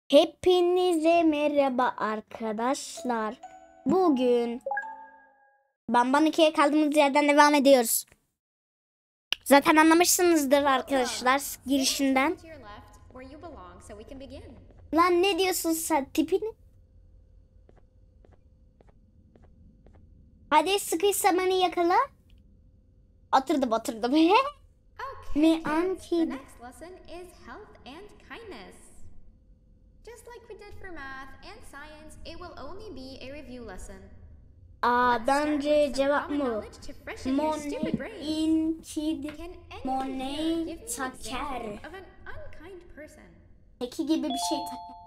Hepinize merhaba arkadaşlar. Bugün Bamban 2'ye kaldığımız yerden devam ediyoruz. Zaten anlamışsınızdır arkadaşlar girişinden. Lan ne diyorsun sen tipini? Hadi sıkıysa beni yakala. Oturdum. Me anki. Just like we did for math and science, it will only be a review lesson. Bence cevap mı? Money taker. Peki gibi bir şey taker.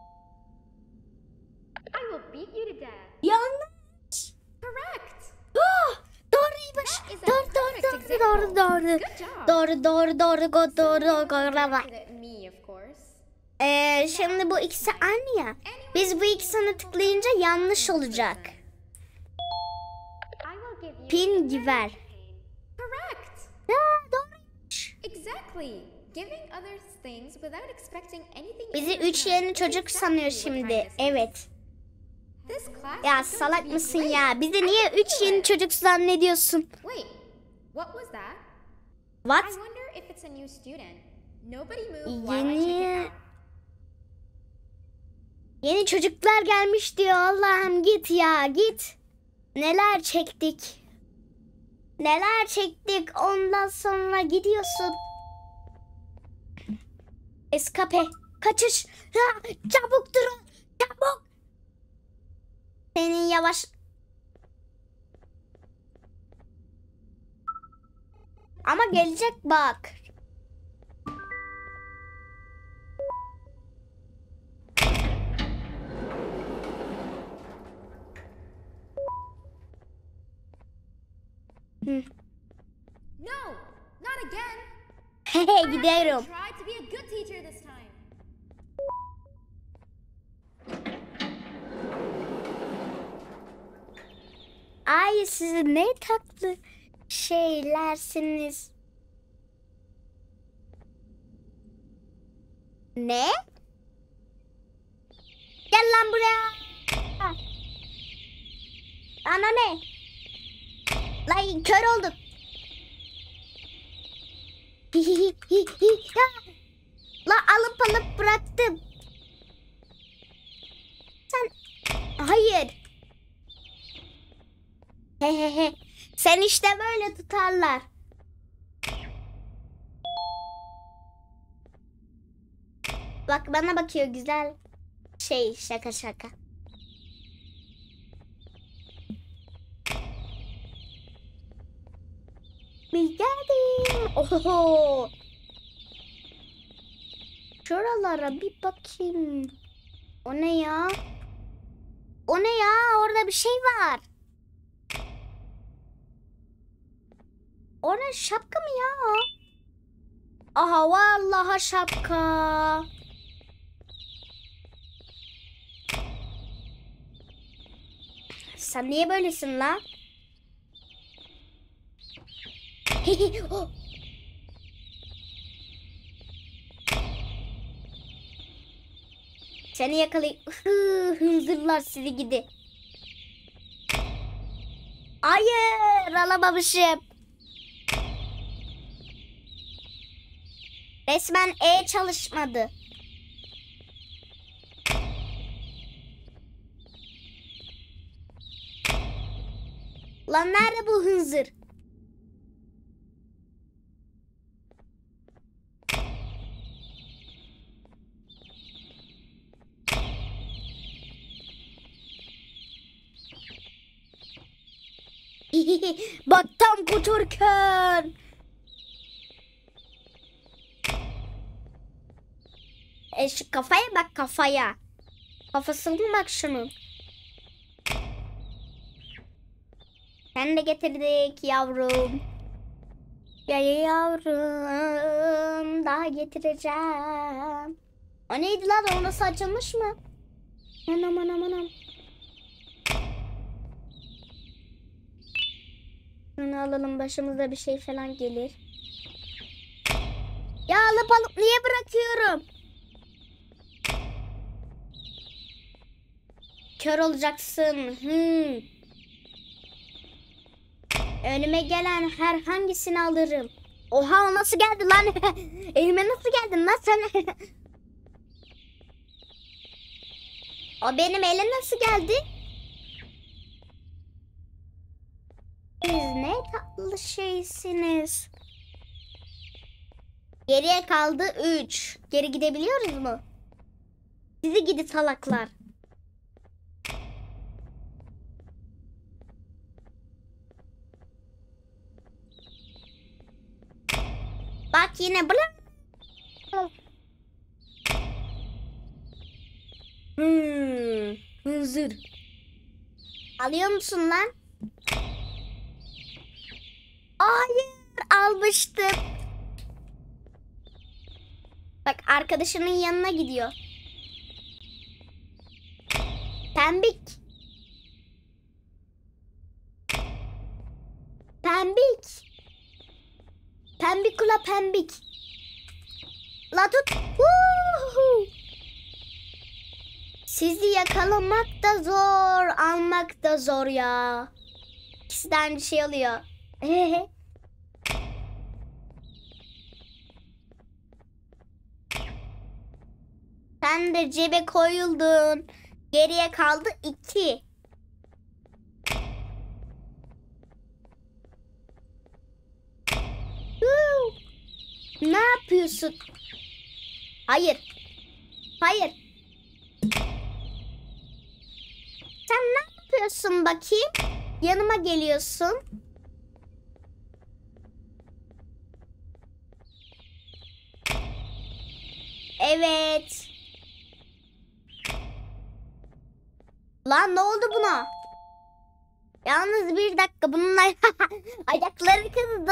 I will beat you to death. Yanlış. Correct. Doğruymuş. Doğru. Me, of course. Şimdi bu ikisi aynı ya. Biz bu ikisini tıklayınca yanlış olacak. Pin giver. Correct. Ya doğruymuş. Exactly. Giving others things without expecting anything. Bizi 3 yeni çocuk sanıyor şimdi. Evet. This class Ya is going salak to be mısın great. ya? Bizi niye 3 yeni çocuk zannediyorsun? Wait, what was that? What? I wonder if it's a new student. Nobody move while I check it Yeni out. yeni çocuklar gelmiş diyor. Allah'ım git ya git. Neler çektik. Neler çektik. Ondan sonra gidiyorsun. Eskape. Kaçış. Ha, çabuk durun. Çabuk. Senin yavaş. Ama gelecek bak. No, not again. Hehe gidiyorum. Try to be a good teacher this time. Ay siz ne tatlı şeylersiniz. Ne? Gel lan buraya. Ha. Ana ne? Lan kör oldum. La alıp bıraktım. Sen hayır. Hehehe. Sen işte böyle tutarlar. Bak bana bakıyor güzel. Şaka. Biz geldim. Oho. Şuralara bir bakayım. O ne ya? Orada bir şey var. O ne şapka mı ya? Aha vallahi şapka. Sen niye böylesin la? Oh. Seni yakalayayım. Hınzırlar sizi gidi. Hayır alamamışım. Resmen çalışmadı. Lan nerede bu hınzır? Bak tam kuturken. Şu kafaya bak kafaya. Kafasına bak şunun. Sen de getirdik yavrum. Ya yavrum daha getireceğim. O neydi lan? O nasıl açılmış mı? Anam. Şunu alalım, başımıza bir şey falan gelir. Ya alıp niye bırakıyorum? Kör olacaksın. Önüme gelen herhangisini alırım. Oha, o nasıl geldi lan? Elime nasıl geldin lan sen? O benim elim nasıl geldi? Siz ne tatlı şeysiniz. Geriye kaldı 3. Geri gidebiliyoruz mu? Sizi gidi salaklar. Bak yine bırak. Hınzır. Alıyor musun lan? Hayır, almıştım. Bak, arkadaşının yanına gidiyor. Pembik. Pembik. Pembik ula pembik. La tut. Sizi yakalamak da zor, almak da zor ya. İkisinden bir şey oluyor. Sen de cebe koyuldun. Geriye kaldı 2. Ne yapıyorsun? Hayır. Hayır. Sen ne yapıyorsun bakayım? Yanıma geliyorsun. Evet. Lan ne oldu buna? Yalnız bir dakika, bunun ayakları kırıldı.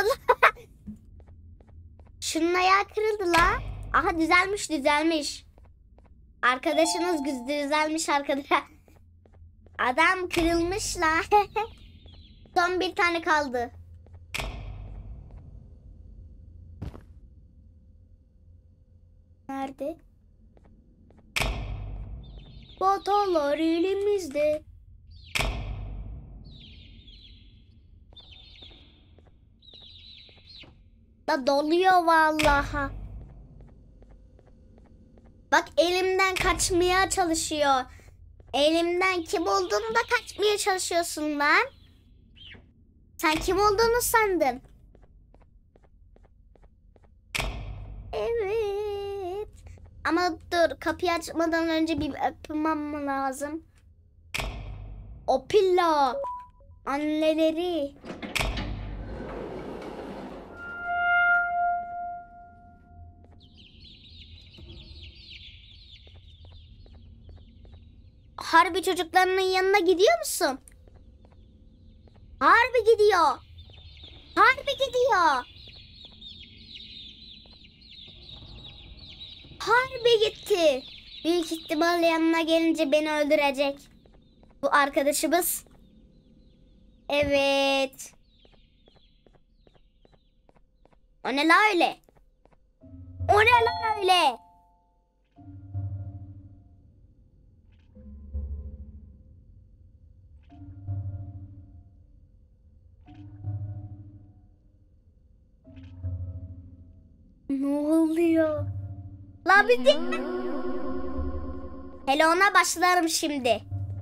Şunun ayağı kırıldı la. Aha, düzelmiş. Arkadaşınız düzelmiş arkadaşlar. Adam kırılmış la. Son bir tane kaldı. Nerede? Fotolar elimizde. Da doluyor vallahi. Bak, elimden kaçmaya çalışıyor. Elimden kim olduğunu da kaçmaya çalışıyorsun lan. Sen kim olduğunu sandın. Evet. Ama dur, kapıyı açmadan önce bir öpmem lazım. O pilla. Anneleri. Harbi çocuklarının yanına gidiyor musun? Harbi gidiyor. Harbi gidiyor. Harbi gitti. Büyük ihtimalle yanına gelince beni öldürecek. Bu arkadaşımız. Evet. O ne la öyle? O ne la öyle? Ne oluyor? La bitti mi? Hele ona başlarım şimdi.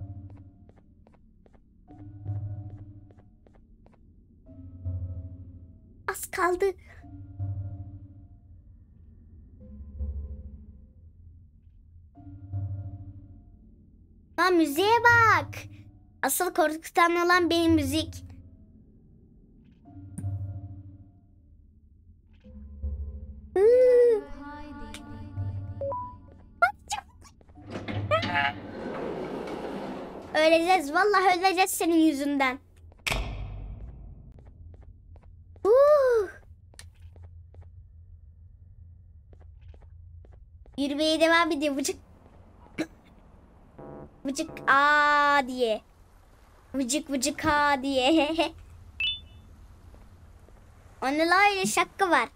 Az kaldı. Ha, müziğe bak. Asıl korkutan olan benim müzik. Öleceğiz. Vallahi öleceğiz senin yüzünden. Yürümeye devam ediyor. Vıcık. Vıcık aa diye. Vıcık vıcık aa diye. Onunla öyle şapka var.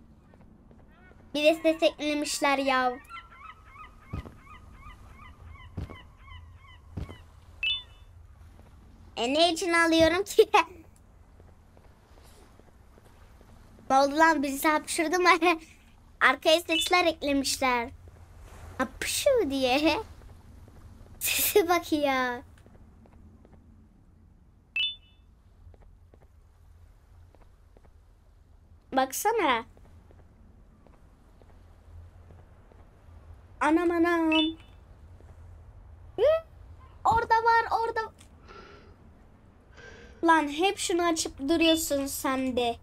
Bir de ses eklemişler ya. Ne için alıyorum ki? Ne oldu lan, bizi hapşırdı mı? Arkaya sesler eklemişler. Hapşı diye. Sese bak ya. Baksana. Anam anam. Hı? Orada var orada. Lan hep şunu açıp duruyorsun sen de.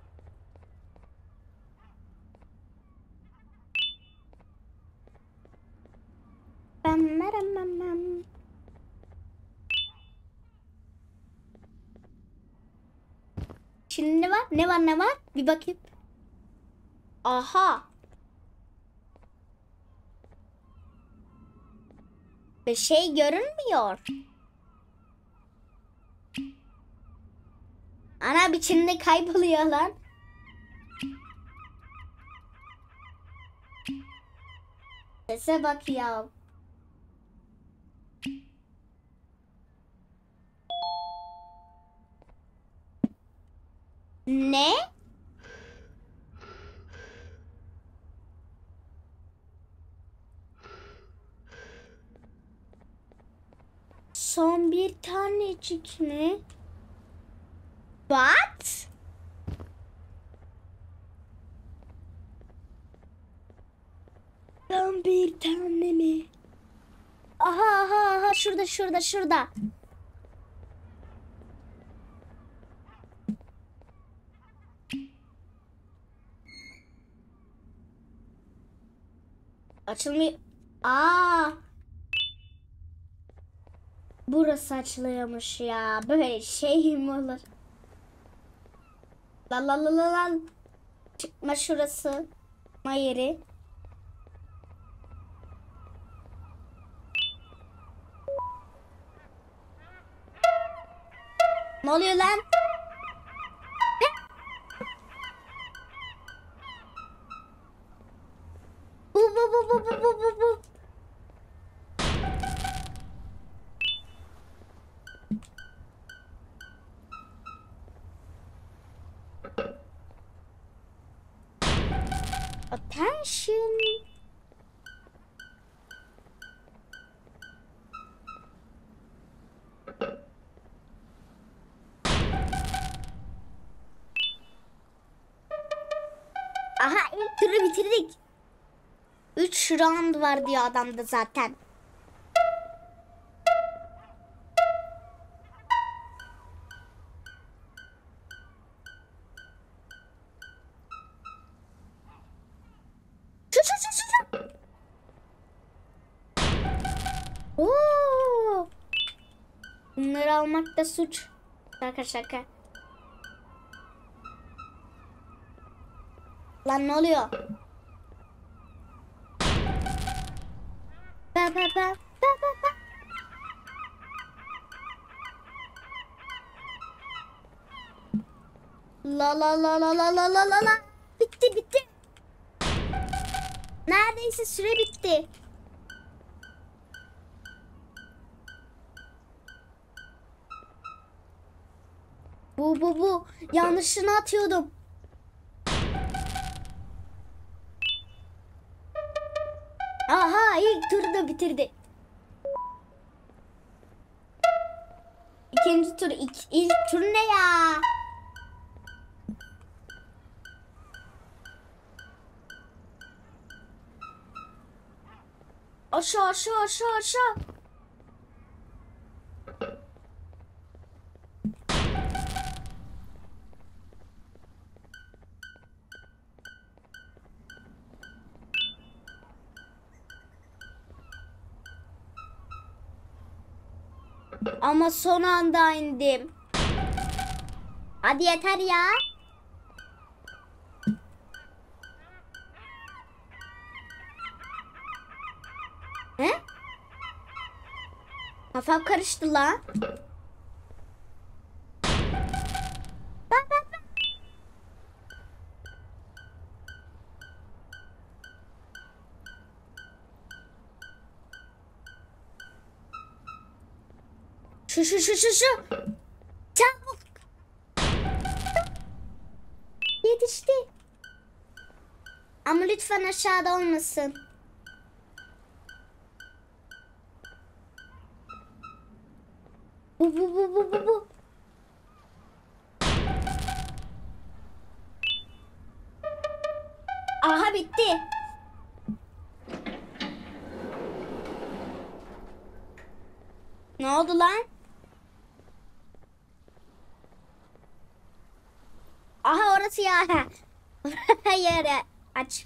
Bam bam bam bam. Şimdi ne var? Ne var ne var? Bir bakayım. Aha. Bir şey görünmüyor. Ana biçimde kayboluyor lan. Sese bak ya. Ne? Son bir tanecik mi? What? Son bir tane mi? Aha aha aha, şurada şurada şurada. Açılmıyor. Aa. Burası açılıyormuş ya. Böyle şey mi olur? La la la la la. Çıkma şurası. Ma yeri. Ne oluyor lan? Bu. Attention. Aha, ilk turu bitirdik. 3 round var diyor adamda zaten. Şu. Oo. Bunları almak da suç. Şaka. Lan ne oluyor? Ba. La. Bitti. Neredeyse süre bitti. Bu. Yanlışını atıyordum. Aha, ilk turu da bitirdi. İkinci tur, ilk tur ne ya? Aşağı. Ama son anda indim. Hadi yeter ya. He? Kafam karıştı lan. Bak. Şu. Çabuk. Yetişti. Ama lütfen aşağıda olmasın. Bu. Aha bitti. Ne oldu lan? Aha orası ya. Yere aç.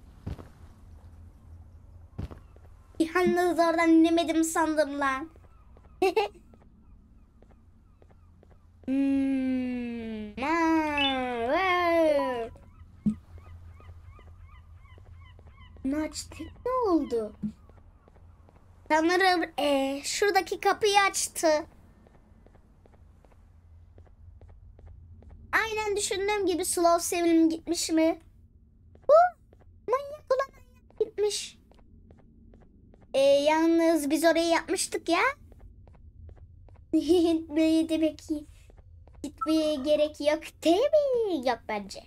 Yalnız oradan inemedim sandım lan. Bunu açtık, ne oldu? Sanırım şuradaki kapıyı açtı. Aynen düşündüğüm gibi slow sevilim gitmiş mi? Manyak ulan manyak gitmiş. Yalnız biz orayı yapmıştık ya. Ne demek ki? Gitmeye gerek yok değil mi? Yok bence.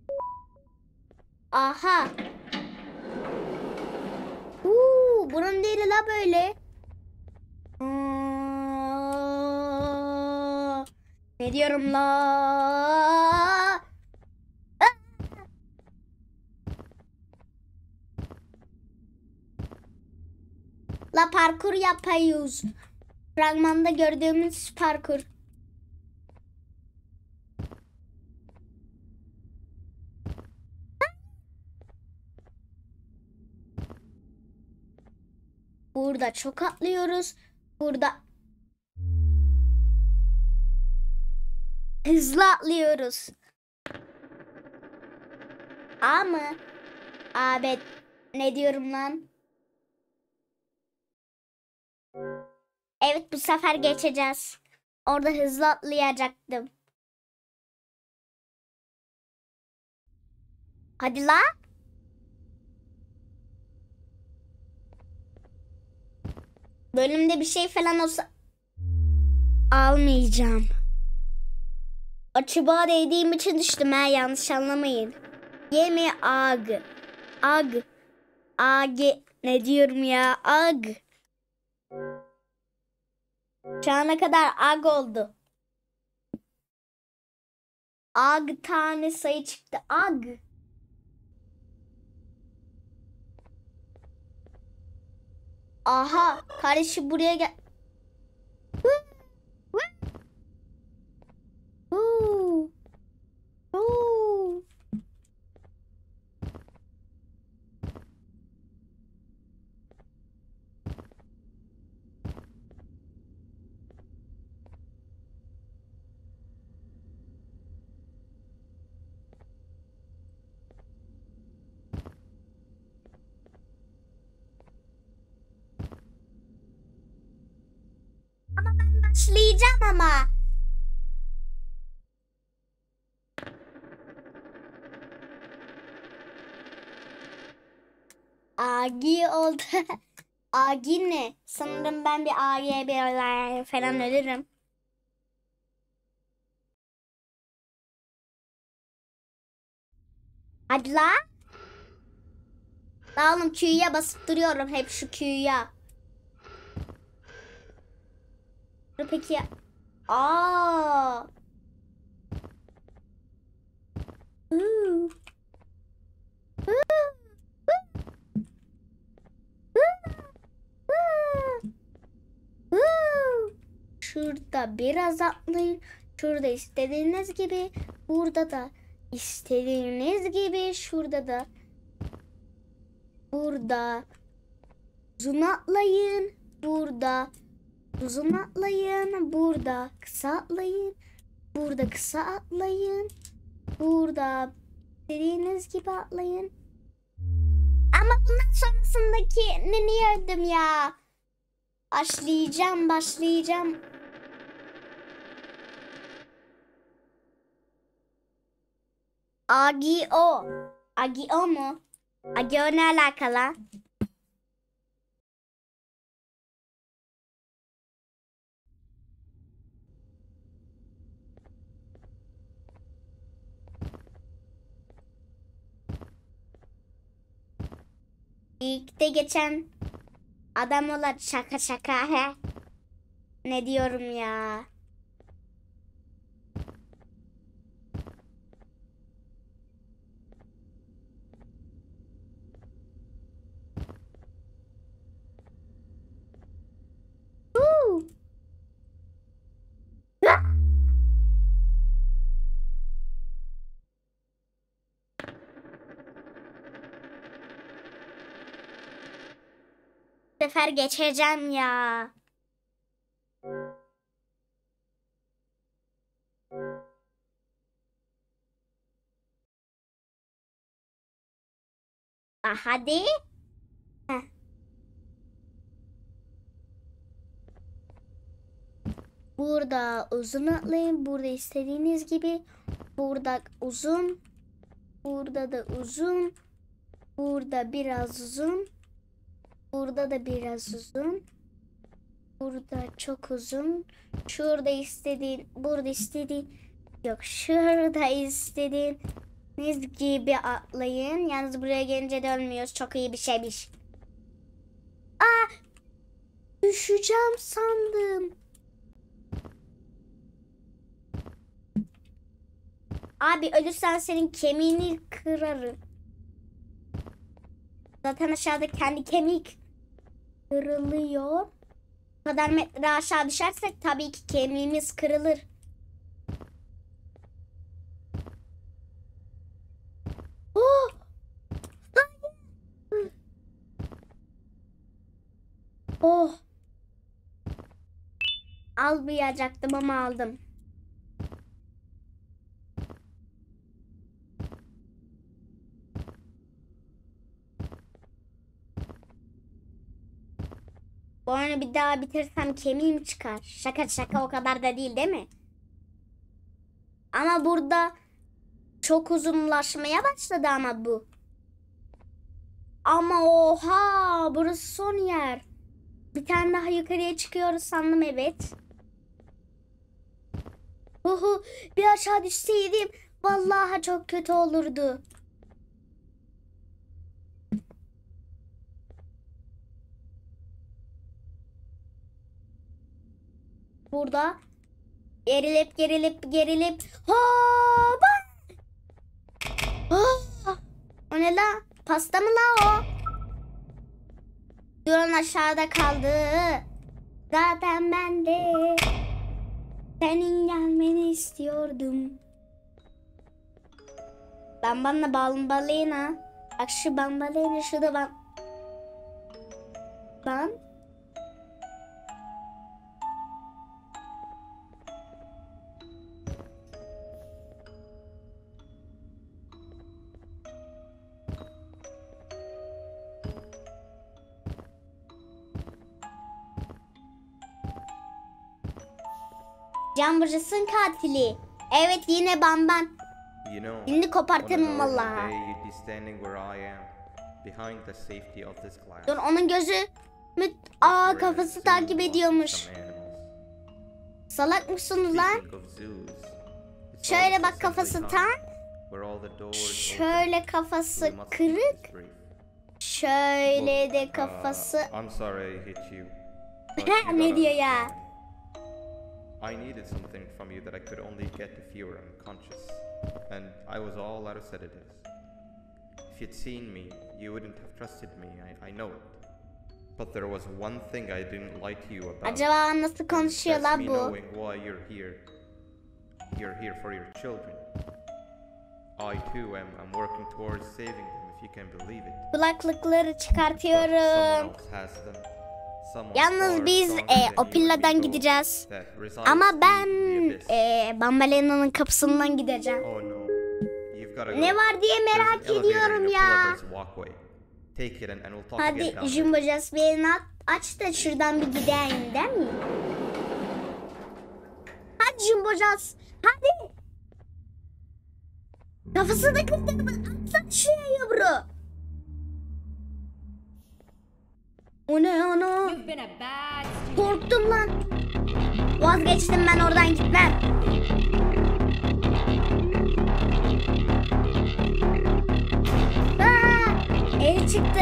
Aha. Bunun değil la böyle. Ne diyorum la? La parkur yapıyoruz. Fragmanda gördüğümüz parkur. Burada çok atlıyoruz. Burada hızlı atlıyoruz. Ama abi ne diyorum lan? Evet bu sefer geçeceğiz. Orada hızlı atlayacaktım. Hadi la. Bölümde bir şey falan olsa almayacağım. O çubuğa değdiğim için düştüm ha, yanlış anlamayın. Yeme ag. Ag. Ag. Ne diyorum ya? Ag. Şu ana kadar ag oldu. Ag tane sayı çıktı. Ag. Aha. Kardeşim buraya gel. Ama ben başlayacağım ama. Agi oldu. Agi ne? Sanırım ben bir Agi'ye bir falan ölürüm. Hadi la. La oğlum Q'ya basıp duruyorum hep şu Q'ya. Peki. Aa. Şurada biraz atlayın. Şurada istediğiniz gibi. Burada da istediğiniz gibi. Şurada da. Burada uzun atlayın. Burada uzun atlayın. Burada kısa atlayın. Burada kısa atlayın. Burada istediğiniz gibi atlayın. Ama bundan sonrasındaki niye öldüm ya? Başlayacağım. Agio. Agio mu? Agio ne alakalı? İlk de geçen adam ola şaka şaka he. Ne diyorum ya. Bu sefer geçeceğim ya. Hadi. Heh. Burada uzun atlayın. Burada istediğiniz gibi. Burada uzun. Burada da uzun. Burada biraz uzun. Burada da biraz uzun. Burada çok uzun. Şurada istediğin. Burada istediğin. Yok, şurada istediğiniz gibi atlayın. Yalnız buraya gelince dönmüyoruz. Çok iyi bir şeymiş. Aa! Düşeceğim sandım. Abi ölürsen senin kemiğini kırarım. Zaten aşağıda kendi kemik kırılıyor. Bu kadar metre aşağı düşersek tabii ki kemiğimiz kırılır. Oh! Oh! Almayacaktım ama aldım. Bu oyunu bir daha bitirsem kemiğim çıkar. Şaka şaka, o kadar da değil mi? Ama burada çok uzunlaşmaya başladı ama bu. Ama oha, burası son yer. Bir tane daha yukarıya çıkıyoruz sandım, evet. Bir aşağı düşseydim vallahi çok kötü olurdu. Burada gerilip hoppa. O ne la? Pasta mı la o? Duran aşağıda kaldı. Zaten ben de senin gelmeni istiyordum. Bambanla bambalina. Bak şu bambalina, şu da ban. Camburcasın katili. Evet, yine Bamban. Şimdi kopartırım vallahi. Dur, onun gözü kafası takip ediyormuş. Salak mısın lan? Şöyle bak, kafası tam. Şöyle kafası kırık. Şöyle de kafası. Ne diyor ya? I needed something from you that I could only get if you were unconscious, and I was all out of sedatives. If you'd seen me, you wouldn't have trusted me, I know it. But there was one thing I didn't lie to you about. Acaba nasıl konuşuyor la bu? Knowing why you're here. You're here for your children. I too am working towards saving them, if you can believe it. Kulaklıkları çıkartıyorum. Yalnız biz Opilla'dan gideceğiz. Ama ben Bambalina'nın kapısından gideceğim. Ne var diye merak ediyorum ya. Hadi Jumbo Just bir aç da şuradan bir gideyim, değil mi? Hadi Jumbo Just, hadi. Kafasını kırdırma. Atsana şuraya yavru. O ne ana? Korktum lan. Vazgeçtim, ben oradan gitmem. El çıktı.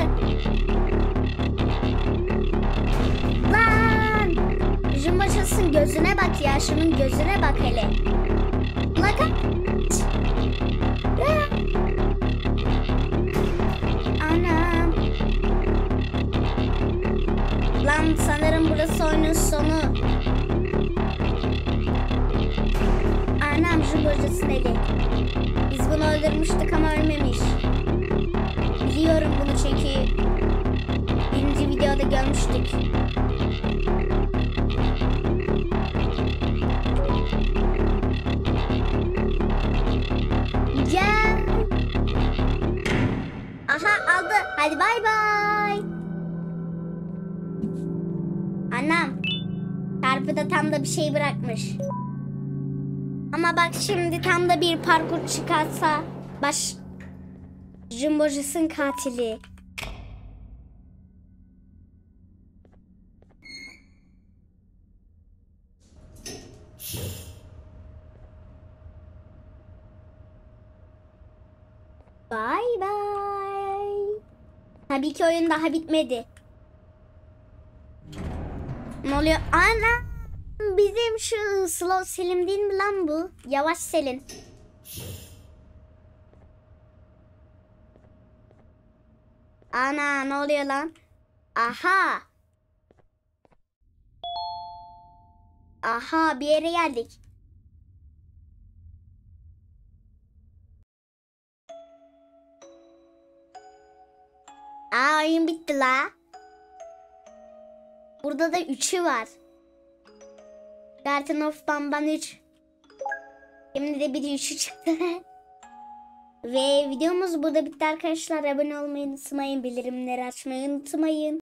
Lan! Jumbo'casın gözüne bak ya. Şunun gözüne bak hele. Ulan kaç. Anam. Lan sanırım burası oyunun sonu. Anam Jumbo'casın eli. Biz bunu öldürmüştük ama ölmemiş. Biliyorum bunu çünkü birinci videoda görmüştük. Gel. Aha aldı. Hadi bay bay. Anam. Çarpıda tam da bir şey bırakmış. Ama bak şimdi tam da bir parkur çıkarsa Jumbo'casın katili. Bye bye. Tabii ki oyun daha bitmedi. Ne oluyor? Ana! Bizim şu Slow Selim değil mi lan bu? Yavaş Selin. Ana ne oluyor lan? Aha. Aha bir yere geldik. Aa oyun bitti la. Burada da 3'ü var. Garden of Bamban 3. Şimdi de bir 3'ü çıktı. Ve videomuz burada bitti arkadaşlar. Abone olmayı unutmayın. Bildirimleri açmayı unutmayın.